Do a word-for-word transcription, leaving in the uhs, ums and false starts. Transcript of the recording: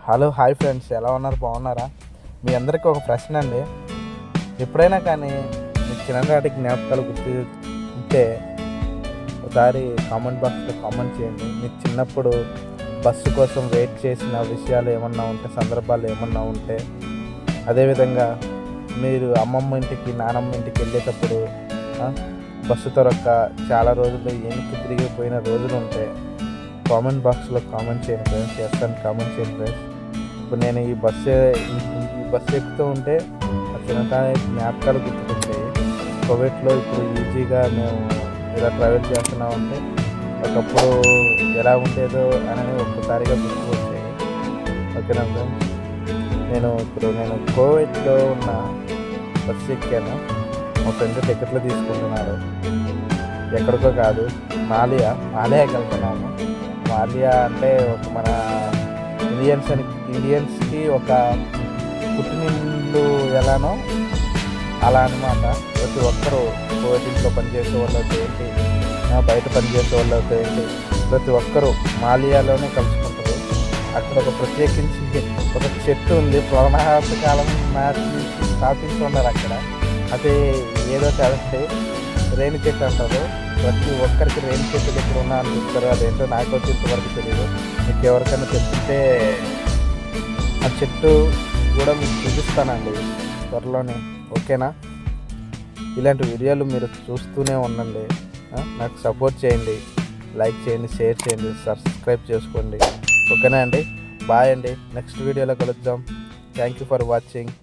Hello hi friends, ఎలా ఉన్నారు? బాగున్నారా? మీ అందరికీ ఒక ప్రశ్న అండి. ఎప్పుడైనా కానీ మీ చిన్ననాటి జ్ఞాపకాలు గుర్తు ఉంటే ఒకసారి కామెంట్ బాక్స్లో కామెంట్ చేయండి. మీకు చిన్నప్పుడు బస్సు కోసం వెయిట్ చేసిన విషయాలు ఏమన్నా ఉంటే, సందర్భాలు ఏమన్నా ఉంటే, అదేవిధంగా మీరు అమ్మమ్మ ఇంటికి నానమ్మ ఇంటికి వెళ్ళేటప్పుడు బస్సు దొరక్క చాలా రోజులు వెనక్కి తిరిగిపోయిన రోజులు ఉంటే కామెంట్ బాక్స్లో కామెంట్ చేయండి ఫ్రెండ్స్. చేస్తాను, కామెంట్ చేయండి ఫ్రెండ్స్. ఇప్పుడు నేను ఈ బస్సు ఈ బస్సు ఎక్కుతూ ఉంటే ఆ చిన్నతనం జ్ఞాపకాలు గుర్తుకొచ్చాయి. కోవిడ్లో ఇప్పుడు ఈజీగా మేము ఇలా ట్రావెల్ చేస్తున్నామంటే ఒకప్పుడు ఎలా ఉండేదో అనేది ఒక్కసారిగా గుర్తుకొచ్చాయి. ఓకేనా ఫ్రెండ్స్? నేను ఇప్పుడు నేను కోవిడ్లో ఉన్న బస్సు ఎక్కాను. మా ఫ్రెండ్ టికెట్లు తీసుకుంటున్నారు. ఎక్కడికో కాదు, మాలియా మాలియాకి వెళ్తున్నాము. మాలియా అంటే ఒక మన ఇండియన్స్ అని ఇండియన్స్కి ఒక పుట్టినిల్లు ఎలానో అలా అనమాట. ప్రతి ఒక్కరూ కోవిడ్లో పనిచేసే వాళ్ళు ఏంటి, బయట పనిచేసే వాళ్ళు ఏంటి, ప్రతి ఒక్కరూ మాలియాలోనే కలుసుకుంటారు. అక్కడ ఒక ప్రత్యేకించి ఒక చెట్టు ఉంది, పురాణాత కాలం నాటి నుంచి స్థాపించి ఉన్నారు అక్కడ. అదే ఏదో కలిస్తే రేణి చెట్టు అంటారు. ప్రతి ఒక్కరికి రేణి చెట్టు దగ్గర ఉన్నా అనిపిస్తారు. అదేంటో నాకు వచ్చి ఇంతవరకు తెలియదు. మీకు ఎవరికైనా చెప్తే ఆ చెట్టు కూడా మీకు చూపిస్తానండి త్వరలోనే. ఓకేనా? ఇలాంటి వీడియోలు మీరు చూస్తూనే ఉండండి. నాకు సపోర్ట్ చేయండి, లైక్ చేయండి, షేర్ చేయండి, సబ్స్క్రైబ్ చేసుకోండి. ఓకేనా అండి? బాయ్ అండి. నెక్స్ట్ వీడియోలో కలుద్దాం. Thank you for watching.